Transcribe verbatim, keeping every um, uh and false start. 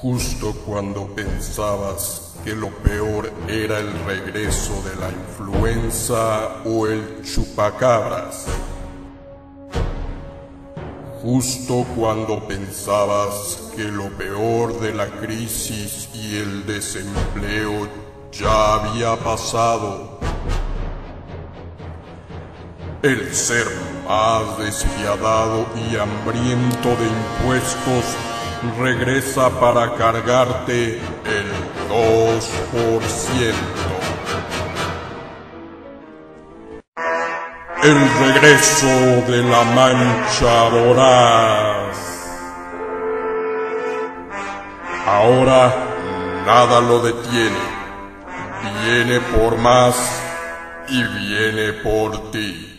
Justo cuando pensabas que lo peor era el regreso de la influenza o el chupacabras. Justo cuando pensabas que lo peor de la crisis y el desempleo ya había pasado. El ser más despiadado y hambriento de impuestos regresa para cargarte el dos por ciento. El regreso de la mancha voraz. Ahora nada lo detiene. Viene por más y viene por ti.